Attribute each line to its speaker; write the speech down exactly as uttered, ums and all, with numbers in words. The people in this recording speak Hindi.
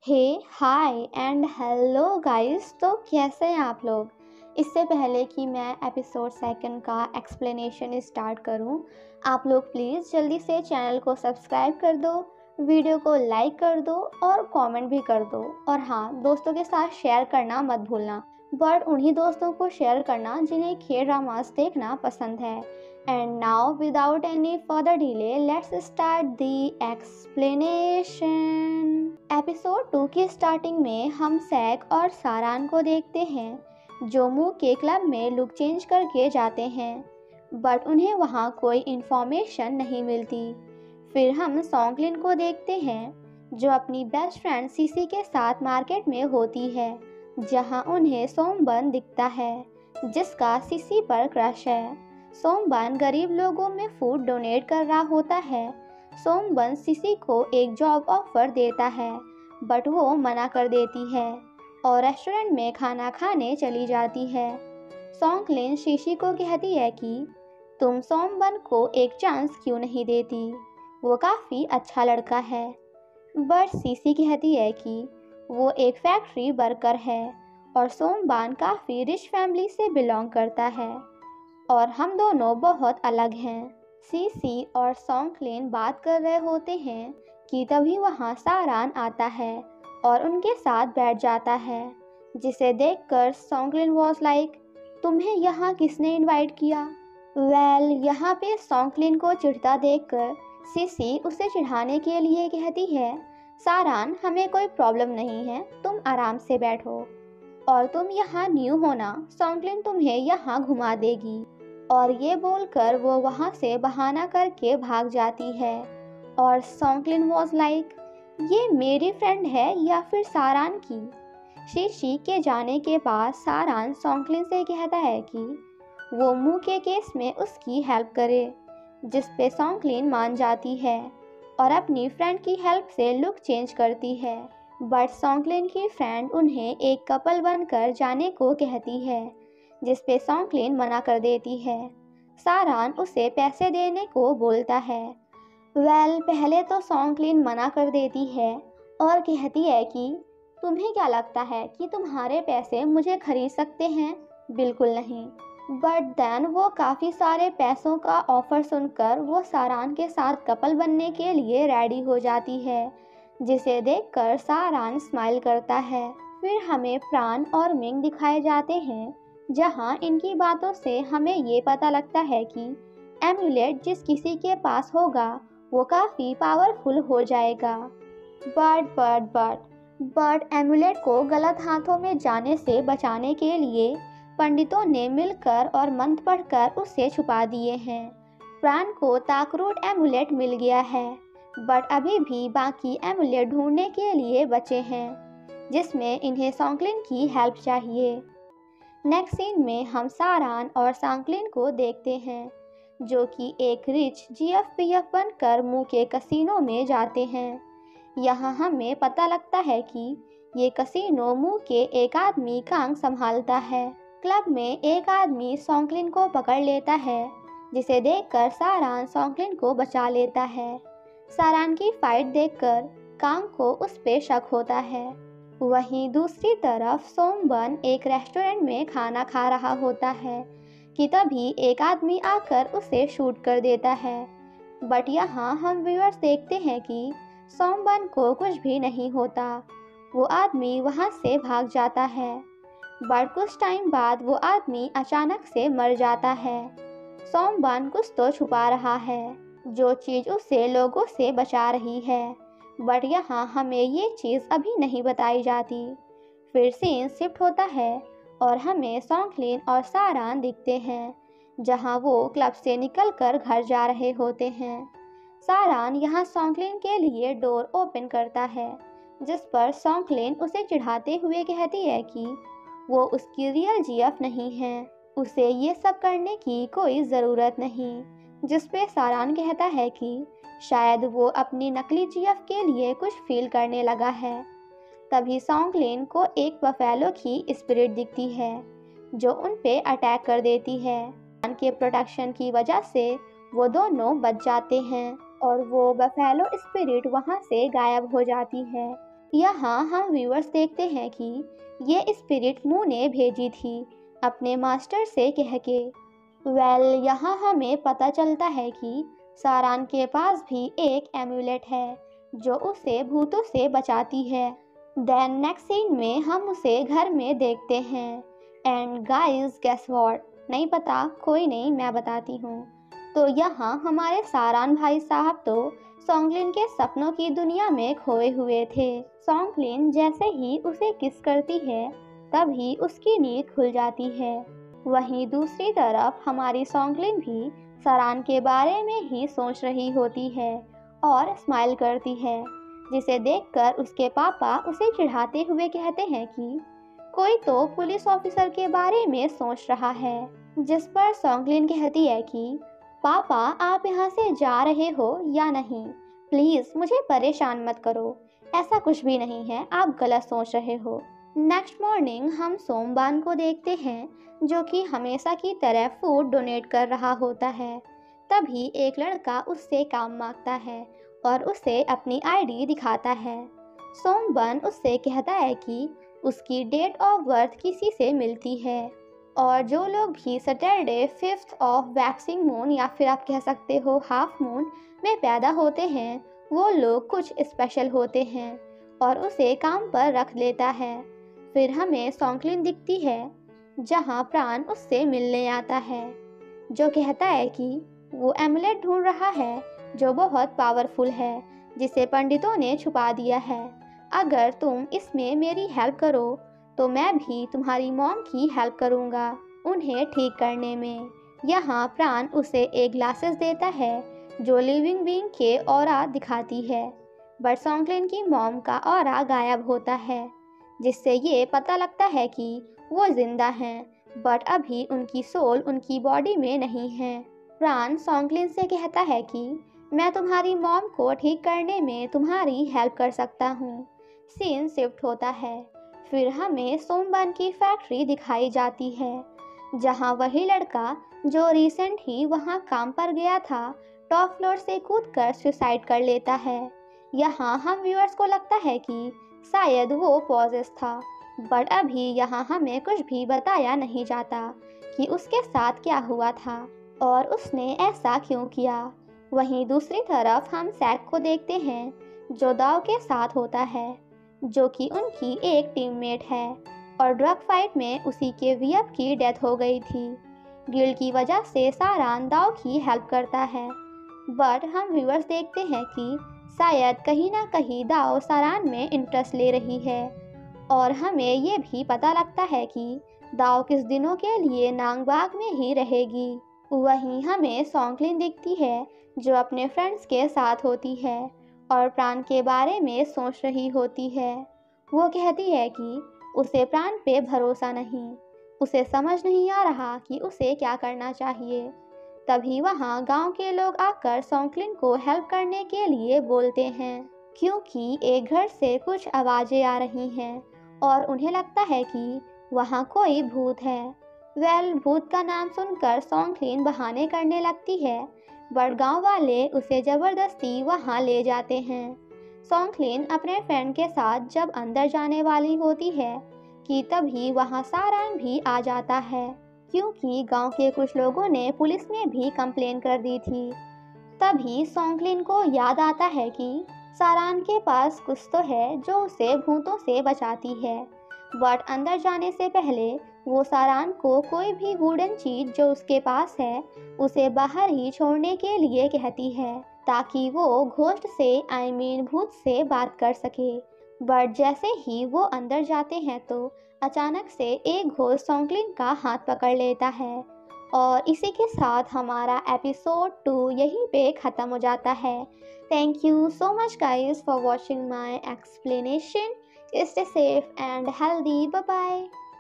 Speaker 1: Hey hi and hello guys. तो कैसे हैं आप लोग। इससे पहले कि मैं एपिसोड सेकंड का एक्सप्लेनेशन स्टार्ट करूं, आप लोग प्लीज़ जल्दी से चैनल को सब्सक्राइब कर दो, वीडियो को लाइक कर दो और कमेंट भी कर दो। और हाँ, दोस्तों के साथ शेयर करना मत भूलना, बट उन्हीं दोस्तों को शेयर करना जिन्हें के ड्रामास देखना पसंद है। And now without any further delay let's start the explanation. Episode two की स्टार्टिंग में हम सैक और सारान को देखते हैं जो मुंह के क्लब में लुक चेंज करके जाते हैं, बट उन्हें वहां कोई इन्फॉर्मेशन नहीं मिलती। फिर हम सॉन्गलिन को देखते हैं जो अपनी बेस्ट फ्रेंड सीसी के साथ मार्केट में होती है, जहां उन्हें सोमबन दिखता है जिसका सीसी पर क्रश है। सोमबन गरीब लोगों में फूड डोनेट कर रहा होता है। सोमबन सीसी को एक जॉब ऑफर देता है, बट वो मना कर देती है और रेस्टोरेंट में खाना खाने चली जाती है। सॉन्गलिन सीसी को कहती है कि तुम सोमबन को एक चांस क्यों नहीं देती, वो काफ़ी अच्छा लड़का है। बट सीसी कहती है कि वो एक फैक्ट्री वर्कर है और सोमबन काफ़ी रिच फैमिली से बिलोंग करता है और हम दोनों बहुत अलग हैं। सीसी और सॉन्गलिन बात कर रहे होते हैं कि तभी वहाँ सारान आता है और उनके साथ बैठ जाता है, जिसे देखकर सॉन्गलिन वॉज लाइक, तुम्हें यहाँ किसने इनवाइट किया। वेल well, यहाँ पे सॉन्गलिन को चिढ़ता देखकर सीसी उसे चिढ़ाने के लिए कहती है, सारान हमें कोई प्रॉब्लम नहीं है, तुम आराम से बैठो और तुम यहाँ न्यू हो ना, सॉन्गलिन तुम्हें यहाँ घुमा देगी। और ये बोलकर वो वहाँ से बहाना करके भाग जाती है और सॉन्गलिन वॉज लाइक, ये मेरी फ्रेंड है या फिर सारान की। शीशी के जाने के बाद सारान सॉन्गलिन से कहता है कि वो मुंह के केस में उसकी हेल्प करे, जिस पे सॉन्गलिन मान जाती है और अपनी फ्रेंड की हेल्प से लुक चेंज करती है। बट सॉन्गलिन की फ्रेंड उन्हें एक कपल बनकर जाने को कहती है, जिस पे सॉन्गलिन मना कर देती है। सारान उसे पैसे देने को बोलता है। वेल well, पहले तो सॉन्गलिन मना कर देती है और कहती है कि तुम्हें क्या लगता है कि तुम्हारे पैसे मुझे खरीद सकते हैं, बिल्कुल नहीं। बट देन वो काफ़ी सारे पैसों का ऑफ़र सुनकर वो सारान के साथ कपल बनने के लिए रेडी हो जाती है, जिसे देखकर सारान स्माइल करता है। फिर हमें प्राण और मिंग दिखाए जाते हैं, जहां इनकी बातों से हमें ये पता लगता है कि एम्यूलेट जिस किसी के पास होगा वो काफ़ी पावरफुल हो जाएगा। But but but but amulet को गलत हाथों में जाने से बचाने के लिए पंडितों ने मिलकर और मंत्र पढ़कर उसे छुपा दिए हैं। प्राण को ताकरूट एम्यूलेट मिल गया है, बट अभी भी बाकी एम्यूलेट ढूंढने के लिए बचे हैं, जिसमें इन्हें सॉन्गलिन की हेल्प चाहिए। नेक्स्ट सीन में हम सारान और सॉन्गलिन को देखते हैं जो कि एक रिच जीएफपीएफ बनकर मुंह के कसिनो में जाते हैं। यहाँ हमें पता लगता है कि ये कसिनो मुंह के एक आदमी काम संभालता है। क्लब में एक आदमी सॉन्गलिन को पकड़ लेता है, जिसे देखकर सारान सॉन्गलिन को बचा लेता है। सारान की फाइट देखकर कांग को उस पे शक होता है। वहीं दूसरी तरफ सोमबन एक रेस्टोरेंट में खाना खा रहा होता है कि तभी एक आदमी आकर उसे शूट कर देता है। बट यहाँ हम व्यूअर्स देखते हैं कि सोमबन को कुछ भी नहीं होता, वो आदमी वहाँ से भाग जाता है। बट कुछ टाइम बाद वो आदमी अचानक से मर जाता है। सोमबन कुछ तो छुपा रहा है, जो चीज़ उसे लोगों से बचा रही है, बट यहाँ हमें ये चीज़ अभी नहीं बताई जाती। फिर सीन शिफ्ट होता है और हमें सॉन्गलिन और सारान दिखते हैं, जहाँ वो क्लब से निकलकर घर जा रहे होते हैं। सारान यहाँ सॉन्गलिन के लिए डोर ओपन करता है, जिस पर सॉन्गलिन उसे चिढ़ाते हुए कहती है कि वो उसकी रियल जीएफ नहीं है, उसे ये सब करने की कोई ज़रूरत नहीं। जिस पे सारान कहता है कि शायद वो अपनी नकली जीएफ के लिए कुछ फील करने लगा है। तभी सॉन्गलिन को एक बफेलो की स्पिरिट दिखती है जो उन पे अटैक कर देती है। उनके प्रोटेक्शन की वजह से वो दोनों बच जाते हैं और वो बफेलो स्पिरिट वहाँ से गायब हो जाती है। यहाँ हम व्यूअर्स देखते हैं कि ये स्पिरिट मू ने भेजी थी अपने मास्टर से कह के। वेल well, यहाँ हमें पता चलता है कि सारान के पास भी एक एम्यूलेट है जो उसे भूतों से बचाती है। देन नेक्स्ट सीन में हम उसे घर में देखते हैं। एंड गाइस गेस व्हाट, नहीं पता, कोई नहीं, मैं बताती हूँ। तो यहाँ हमारे सारान भाई साहब तो सोंगलिन के सपनों की दुनिया में खोए हुए थे। सोंगलिन जैसे ही उसे किस करती है तभी उसकी नींद खुल जाती है। वहीं दूसरी तरफ हमारी सोंगलिन भी सारान के बारे में ही सोच रही होती है और स्माइल करती है, जिसे देखकर उसके पापा उसे चिढ़ाते हुए कहते हैं कि कोई तो पुलिस ऑफिसर के बारे में सोच रहा है। जिस पर सोंगलिन कहती है कि पापा आप यहाँ से जा रहे हो या नहीं, प्लीज़ मुझे परेशान मत करो, ऐसा कुछ भी नहीं है, आप गलत सोच रहे हो। नेक्स्ट मॉर्निंग हम सोमबान को देखते हैं जो कि हमेशा की तरह फूड डोनेट कर रहा होता है। तभी एक लड़का उससे काम मांगता है और उसे अपनी आईडी दिखाता है। सोमबान उससे कहता है कि उसकी डेट ऑफ बर्थ किसी से मिलती है और जो लोग भी Saturday fifth of waxing moon या फिर आप कह सकते हो हाफ मून में पैदा होते हैं वो लोग कुछ स्पेशल होते हैं और उसे काम पर रख लेता है। फिर हमें सोंगलिन दिखती है जहां प्राण उससे मिलने आता है, जो कहता है कि वो एमुलेट ढूंढ रहा है जो बहुत पावरफुल है, जिसे पंडितों ने छुपा दिया है। अगर तुम इसमें मेरी हेल्प करो तो मैं भी तुम्हारी मॉम की हेल्प करूँगा उन्हें ठीक करने में। यहाँ प्राण उसे एक ग्लासेस देता है जो लिविंग बीइंग के ऑरा दिखाती है, बट सोंगलिन की मॉम का ऑरा गायब होता है, जिससे ये पता लगता है कि वो जिंदा हैं, बट अभी उनकी सोल उनकी बॉडी में नहीं है। प्राण सोंगलिन से कहता है कि मैं तुम्हारी मॉम को ठीक करने में तुम्हारी हेल्प कर सकता हूँ। सीन शिफ्ट होता है। फिर हमें सोमबान की फैक्ट्री दिखाई जाती है जहाँ वही लड़का जो रिसेंट ही वहाँ काम पर गया था टॉप फ्लोर से कूदकर सुसाइड कर लेता है। यहाँ हम व्यूअर्स को लगता है कि शायद वो पॉजेस था, बट अभी यहाँ हमें कुछ भी बताया नहीं जाता कि उसके साथ क्या हुआ था और उसने ऐसा क्यों किया। वहीं दूसरी तरफ हम सैक को देखते हैं जो दाव के साथ होता है, जो कि उनकी एक टीममेट है और ड्रग फाइट में उसी के वीएफ की डेथ हो गई थी। गिल्ड की वजह से सारान दाव की हेल्प करता है, बट हम व्यूअर्स देखते हैं कि शायद कहीं ना कहीं दाव सारान में इंटरेस्ट ले रही है और हमें ये भी पता लगता है कि दाव किस दिनों के लिए नांगबाग में ही रहेगी। वहीं हमें सोंगलिन दिखती है जो अपने फ्रेंड्स के साथ होती है और प्राण के बारे में सोच रही होती है। वो कहती है कि उसे प्राण पे भरोसा नहीं, उसे समझ नहीं आ रहा कि उसे क्या करना चाहिए। तभी वहाँ गांव के लोग आकर सोंगलिन को हेल्प करने के लिए बोलते हैं, क्योंकि एक घर से कुछ आवाज़ें आ रही हैं और उन्हें लगता है कि वहाँ कोई भूत है। वेल भूत का नाम सुनकर सोंगलिन बहाने करने लगती है, बट गांव वाले उसे ज़बरदस्ती वहां ले जाते हैं। सोंगलिन अपने फ्रेंड के साथ जब अंदर जाने वाली होती है कि तभी वहां सारान भी आ जाता है, क्योंकि गांव के कुछ लोगों ने पुलिस में भी कंप्लेन कर दी थी। तभी सोंगलिन को याद आता है कि सारान के पास कुछ तो है जो उसे भूतों से बचाती है, बट अंदर जाने से पहले वो सारान को कोई भी वुडन चीज जो उसके पास है उसे बाहर ही छोड़ने के लिए कहती है, ताकि वो घोस्ट से आई मीन भूत से बात कर सके। बट जैसे ही वो अंदर जाते हैं तो अचानक से एक घोस्ट सोंगलिन का हाथ पकड़ लेता है और इसी के साथ हमारा एपिसोड टू यहीं पे ख़त्म हो जाता है। Thank you so much guys for watching my explanation. Stay safe and healthy. Bye bye.